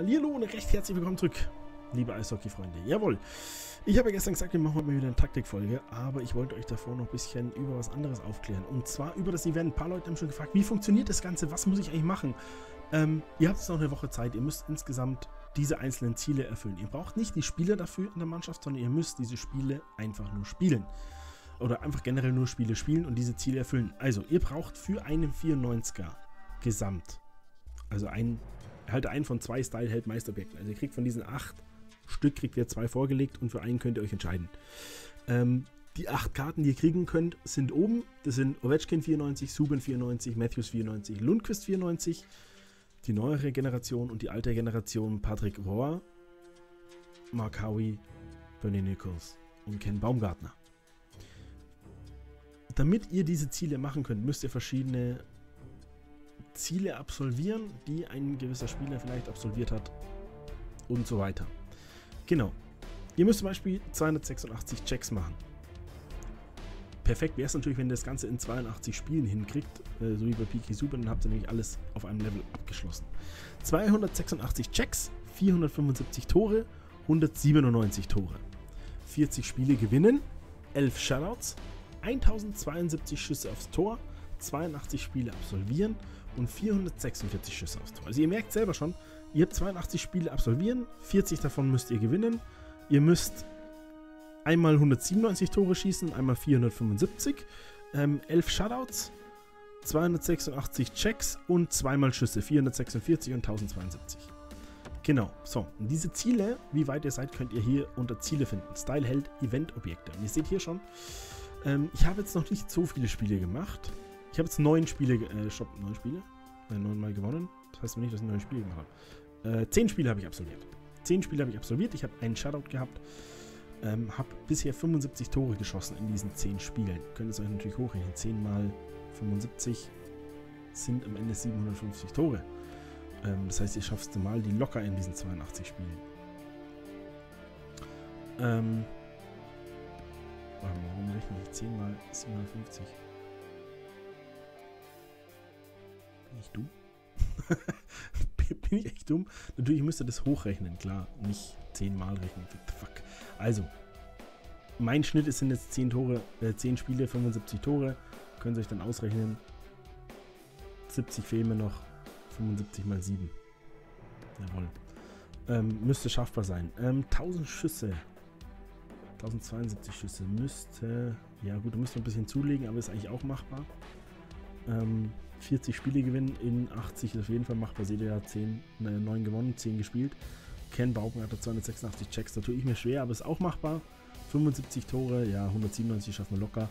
Hallihallo und recht herzlich willkommen zurück, liebe Eishockey-Freunde. Jawohl, ich habe ja gestern gesagt, wir machen heute mal wieder eine Taktikfolge, aber ich wollte euch davor noch ein bisschen über was anderes aufklären. Und zwar über das Event. Ein paar Leute haben schon gefragt, wie funktioniert das Ganze, was muss ich eigentlich machen? Ihr habt jetzt noch eine Woche Zeit, ihr müsst insgesamt diese einzelnen Ziele erfüllen. Ihr braucht nicht die Spieler dafür in der Mannschaft, sondern ihr müsst diese Spiele einfach nur spielen. Oder einfach generell nur Spiele spielen und diese Ziele erfüllen. Also, ihr braucht für einen 94er Gesamt, also einen von 2 Style-Held-Meisterobjekten. Also ihr kriegt von diesen 8 Stück, kriegt ihr 2 vorgelegt und für einen könnt ihr euch entscheiden. Die 8 Karten, die ihr kriegen könnt, sind oben. Das sind Ovechkin 94, Subban 94, Matthews 94, Lundqvist 94, die neuere Generation und die alte Generation Patrick Roy, Mark Howie, Bernie Nichols und Ken Baumgartner. Damit ihr diese Ziele machen könnt, müsst ihr verschiedene Ziele absolvieren, die ein gewisser Spieler vielleicht absolviert hat und so weiter. Genau. Ihr müsst zum Beispiel 286 Checks machen. Perfekt wäre es natürlich, wenn ihr das Ganze in 82 Spielen hinkriegt, so wie bei PK Subban, dann habt ihr nämlich alles auf einem Level abgeschlossen. 286 Checks, 475 Tore, 197 Tore. 40 Spiele gewinnen, 11 Shutouts, 1072 Schüsse aufs Tor, 82 Spiele absolvieren und 446 Schüsse aufs Tor. Also ihr merkt selber schon, ihr habt 82 Spiele absolvieren, 40 davon müsst ihr gewinnen. Ihr müsst einmal 197 Tore schießen, einmal 475, 11 Shutouts, 286 Checks und zweimal Schüsse, 446 und 1072. Genau, so. Und diese Ziele, wie weit ihr seid, könnt ihr hier unter Ziele finden. Style Held Event Objekte. Und ihr seht hier schon, ich habe jetzt noch nicht so viele Spiele gemacht. Ich habe jetzt 9 Spiele, 9 Spiele? 9 Mal gewonnen. Das heißt noch nicht, dass ich 9 Spiele gemacht habe. 10 Spiele habe ich absolviert. 10 Spiele habe ich absolviert. Ich habe einen Shutout gehabt. Habe bisher 75 Tore geschossen in diesen 10 Spielen. Könnt ihr es euch natürlich hochrechnen. 10 mal 75 sind am Ende 750 Tore. Das heißt, ihr schafft es mal die locker in diesen 82 Spielen. Warum rechne ich 10 mal 750? Bin ich dumm? Bin ich echt dumm? Natürlich müsst ihr das hochrechnen, klar. Nicht 10 mal rechnen. Fuck. Also, mein Schnitt sind jetzt 10 Spiele, 75 Tore. Könnt ihr euch dann ausrechnen. 70 fehlen mir noch. 75 mal 7. Jawohl. Müsste schaffbar sein. 1000 Schüsse. 1072 Schüsse müsste, ja gut, da müsst ihr ein bisschen zulegen, aber ist eigentlich auch machbar. 40 Spiele gewinnen in 80 ist auf jeden Fall machbar. Seht ihr ja, 9 gewonnen, 10 gespielt. Ken Baumgartner hat 286 Checks, da tue ich mir schwer, aber ist auch machbar. 75 Tore, ja, 197 schaffen wir locker.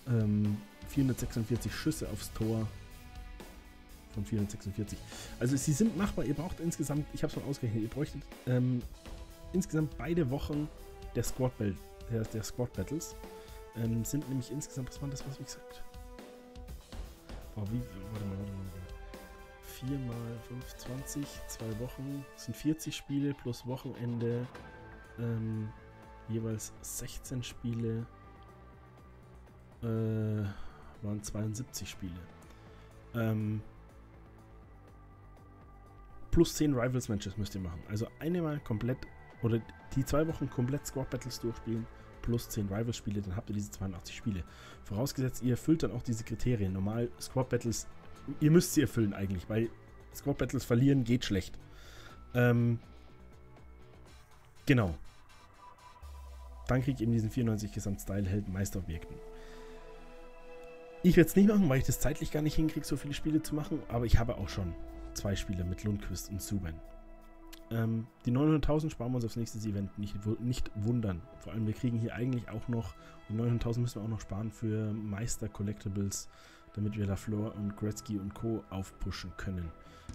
446 Schüsse aufs Tor von 446. Also sie sind machbar, ihr braucht insgesamt, ich habe es mal ausgerechnet, ihr bräuchtet insgesamt beide Wochen der Squad Battles sind nämlich insgesamt, was war das, was ich gesagt? Oh, warte mal. 4 mal 5, 20, 2 Wochen, das sind 40 Spiele plus Wochenende, jeweils 16 Spiele, waren 72 Spiele. Plus 10 Rivals Matches müsst ihr machen. Also einmal komplett, oder die 2 Wochen komplett Squad Battles durchspielen, plus 10 Rivals-Spiele, dann habt ihr diese 82 Spiele. Vorausgesetzt, ihr erfüllt dann auch diese Kriterien. Normal Squad Battles, ihr müsst sie erfüllen eigentlich, weil Squad Battles verlieren geht schlecht. Genau. Dann kriegt ihr eben diesen 94 Gesamt-Style-Held Meisterobjekten. Ich werde es nicht machen, weil ich das zeitlich gar nicht hinkriege, so viele Spiele zu machen, aber ich habe auch schon 2 Spiele mit Lundqvist und Subban. Die 900.000 sparen wir uns aufs nächste Event, nicht wundern. Vor allem, wir kriegen hier eigentlich auch noch, die 900.000 müssen wir auch noch sparen für Meister Collectibles, damit wir Lafleur und Gretzky und Co. aufpushen können.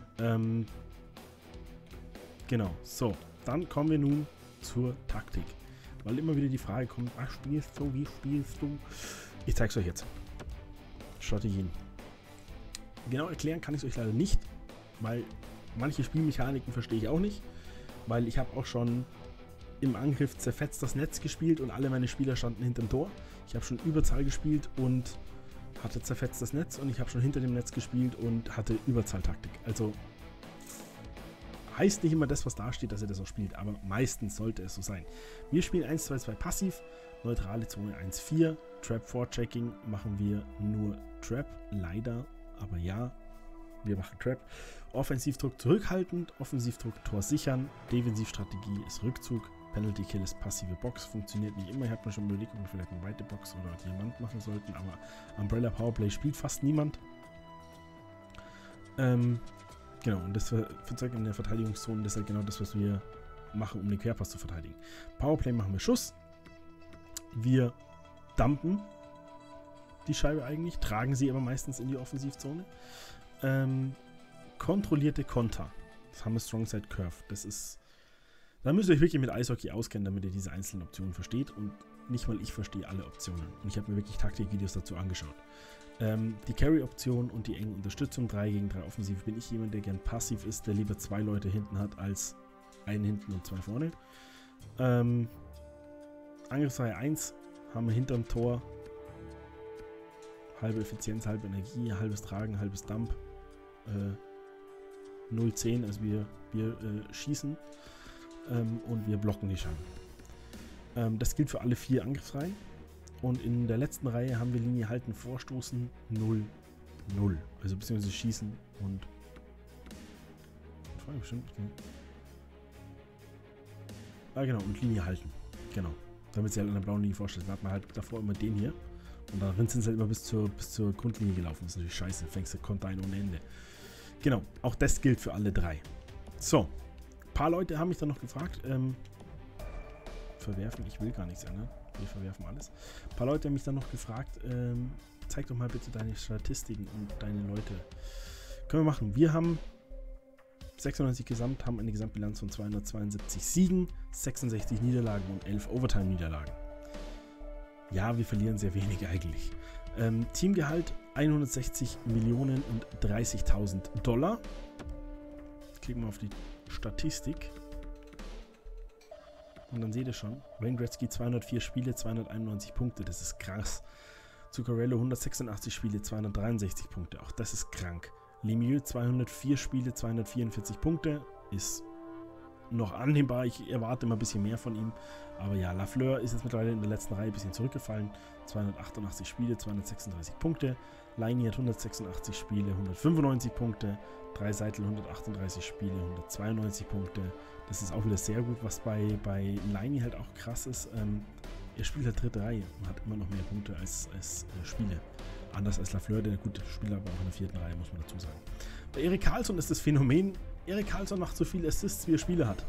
Genau, so, dann kommen wir nun zur Taktik. Weil immer wieder die Frage kommt, was spielst du, wie spielst du? Ich zeige es euch jetzt. Strategien. Genau erklären kann ich es euch leider nicht, weil manche Spielmechaniken verstehe ich auch nicht, weil ich habe auch schon im Angriff zerfetzt das Netz gespielt und alle meine Spieler standen hinterm Tor. Ich habe schon Überzahl gespielt und hatte zerfetzt das Netz und ich habe schon hinter dem Netz gespielt und hatte Überzahltaktik. Also Heißt nicht immer das, was da steht, dass er das auch spielt, aber meistens sollte es so sein. Wir spielen 1-2-2 passiv, neutrale Zone 1-4, Trap-4-Checking machen wir nur Trap, leider, aber ja, wir machen Trap. Offensivdruck zurückhaltend, Offensivdruck Tor sichern, Defensivstrategie ist Rückzug, Penalty Kill ist passive Box, funktioniert nicht immer. Ich habe mir schon überlegt, ob wir vielleicht eine weite Box oder Diamant machen sollten, aber Umbrella Powerplay spielt fast niemand. Genau, und das Zeug in der Verteidigungszone, das ist halt genau das, was wir machen, um den Querpass zu verteidigen. Powerplay machen wir Schuss. Wir dumpen die Scheibe eigentlich, tragen sie aber meistens in die Offensivzone. Kontrollierte Konter. Das haben wir Strongside Curve. Das ist. Da müsst ihr euch wirklich mit Eishockey auskennen, damit ihr diese einzelnen Optionen versteht. Und nicht mal ich verstehe alle Optionen. Und ich habe mir wirklich Taktikvideos dazu angeschaut. Die Carry-Option und die enge Unterstützung 3 gegen 3 offensiv bin ich jemand, der gern passiv ist, der lieber 2 Leute hinten hat als einen hinten und 2 vorne. Angriffsreihe 1 haben wir hinterm Tor halbe Effizienz, halbe Energie, halbes Tragen, halbes Dump. 0-10, also wir schießen und wir blocken die Scheiben. Das gilt für alle 4 Angriffsreihen. Und in der letzten Reihe haben wir Linie halten, vorstoßen 0-0. Also beziehungsweise schießen und. Bestimmt, okay. Genau, und Linie halten. Genau. Damit sie halt an der blauen Linie vorstellt. Da hat man halt davor immer den hier. Und darin sind sie halt immer bis zur Grundlinie gelaufen. Das ist natürlich scheiße. Fängst du Konter ein ohne Ende. Genau, auch das gilt für alle 3. So. Ein paar Leute haben mich dann noch gefragt. Verwerfen, ich will gar nichts ändern. Wir verwerfen alles. Ein paar Leute haben mich dann noch gefragt, zeig doch mal bitte deine Statistiken und deine Leute. Können wir machen. Wir haben 96 gesamt, haben eine Gesamtbilanz von 272 Siegen, 66 Niederlagen und 11 Overtime-Niederlagen. Ja, wir verlieren sehr wenig eigentlich. Teamgehalt 160 Millionen und 30.000 $. Klicken wir auf die Statistik. Und dann seht ihr schon, Wayne Gretzky 204 Spiele, 291 Punkte, das ist krass. Zuccarello 186 Spiele, 263 Punkte, auch das ist krank. Lemieux 204 Spiele, 244 Punkte, ist noch annehmbar, ich erwarte immer ein bisschen mehr von ihm. Aber ja, Lafleur ist jetzt mittlerweile in der letzten Reihe ein bisschen zurückgefallen, 288 Spiele, 236 Punkte. Laini hat 186 Spiele, 195 Punkte. Draisaitl 138 Spiele, 192 Punkte. Das ist auch wieder sehr gut, was bei Laini halt auch krass ist. Er spielt halt dritte Reihe und hat immer noch mehr Punkte als Spiele. Anders als Lafleur, der gute Spieler, aber auch in der vierten Reihe, muss man dazu sagen. Bei Erik Karlsson ist das Phänomen, Erik Karlsson macht so viele Assists, wie er Spiele hat.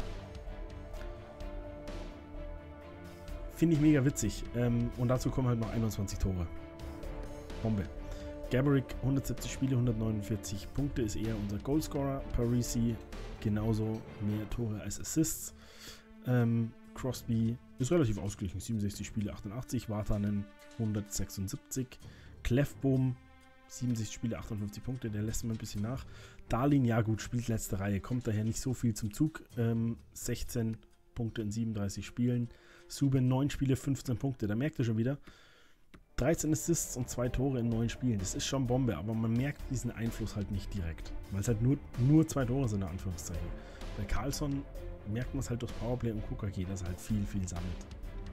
Finde ich mega witzig. Und dazu kommen halt noch 21 Tore. Bombe. Gaborik 170 Spiele, 149 Punkte, ist eher unser Goalscorer. Parisi genauso, mehr Tore als Assists. Crosby ist relativ ausgeglichen, 67 Spiele, 88. Vatanen 176. Clefbohm 67 Spiele, 58 Punkte, der lässt mir ein bisschen nach. Dahlin, ja gut, spielt letzte Reihe, kommt daher nicht so viel zum Zug. 16 Punkte in 37 Spielen. Subban 9 Spiele, 15 Punkte, da merkt ihr schon wieder. 13 Assists und 2 Tore in 9 Spielen. Das ist schon Bombe, aber man merkt diesen Einfluss halt nicht direkt. Weil es halt nur 2 Tore sind, in Anführungszeichen. Bei Karlsson merkt man es halt durch Powerplay und KKG, dass er halt viel sammelt.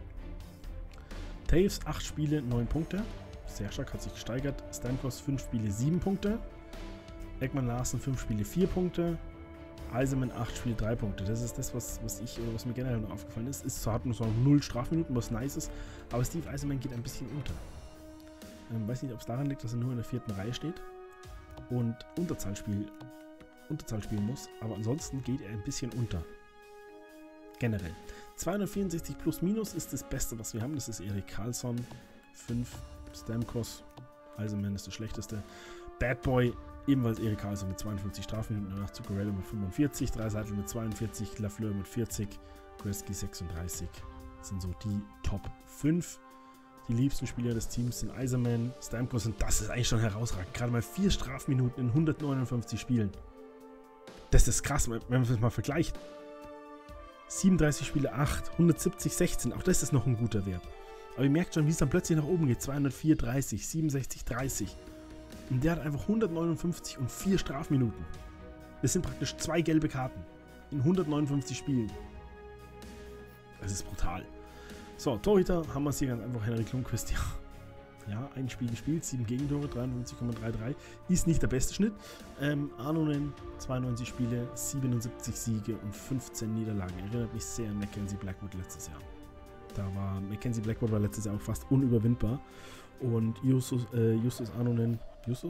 Taves 8 Spiele, 9 Punkte. Sehr stark, hat sich gesteigert. Stamkos 5 Spiele, 7 Punkte. Ekman Larsen 5 Spiele, 4 Punkte. Eisenman 8 Spiele, 3 Punkte. Das ist das, was mir generell noch aufgefallen ist. Zwar hat man so 0 Strafminuten, was nice ist, aber Steve Eisenman geht ein bisschen unter. Weiß nicht, ob es daran liegt, dass er nur in der 4. Reihe steht und Unterzahl spielen muss, aber ansonsten geht er ein bisschen unter. Generell. 264 plus minus ist das Beste, was wir haben. Das ist Erik Karlsson. 5 Stamkos. Eisenman ist das schlechteste. Bad Boy, ebenfalls Erik Karlsson mit 52 Strafminuten, danach Zuccarello mit 45, Draisaitl mit 42, Lafleur mit 40, Gretzky 36. Das sind so die Top 5. Die liebsten Spieler des Teams sind Eisenman, Stamkos, und das ist eigentlich schon herausragend. Gerade mal 4 Strafminuten in 159 Spielen. Das ist krass, wenn man das mal vergleicht. 37 Spiele, 8, 170, 16. Auch das ist noch ein guter Wert. Aber ihr merkt schon, wie es dann plötzlich nach oben geht. 204, 30, 67, 30. Und der hat einfach 159 und 4 Strafminuten. Das sind praktisch 2 gelbe Karten. in 159 Spielen. Das ist brutal. So, Torhüter haben wir es hier ganz einfach. Henrik Lundqvist, ja. Ja, ein Spiel gespielt, 7 Gegentore, 53,33. Ist nicht der beste Schnitt. Arnonen, 92 Spiele, 77 Siege und 15 Niederlagen. Erinnert mich sehr an Mackenzie Blackwood letztes Jahr. Mackenzie Blackwood war letztes Jahr auch fast unüberwindbar. Und Justus Arnonen,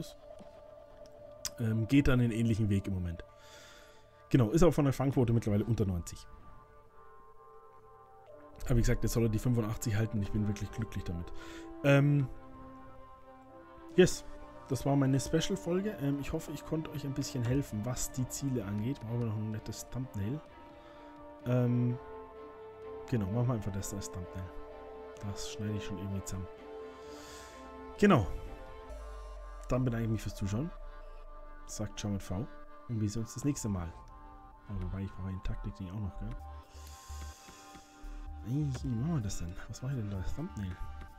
geht dann den ähnlichen Weg im Moment. Genau, ist auch von der Fangquote mittlerweile unter 90. Aber wie gesagt, jetzt soll er die 85 halten. Ich bin wirklich glücklich damit. Yes, das war meine Special-Folge. Ich hoffe, ich konnte euch ein bisschen helfen, was die Ziele angeht. Brauchen wir noch ein nettes Thumbnail. Genau, machen wir einfach das als Thumbnail. Das schneide ich schon irgendwie zusammen. Genau. Dann bedanke ich mich fürs Zuschauen. Sagt Ciao mit V. Und wir sehen uns das nächste Mal. Oh, wobei, ich brauche ein Taktik-Ding auch noch, gell? Wie machen wir das denn? Was mache ich denn da als Thumbnail?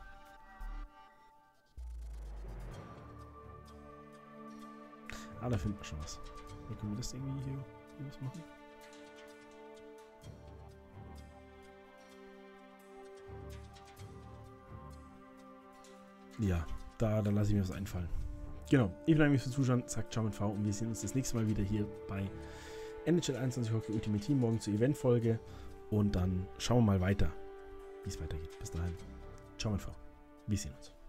Ah, da finden wir schon was. Wie können wir das irgendwie hier was machen? Ja, da lasse ich mir was einfallen. Genau, ich bedanke mich fürs Zuschauen, sagt Ciao mit V und wir sehen uns das nächste Mal wieder hier bei NHL 21 Hockey Ultimate Team, morgen zur Eventfolge und dann schauen wir mal weiter, wie es weitergeht. Bis dahin, Ciao mit V, wir sehen uns.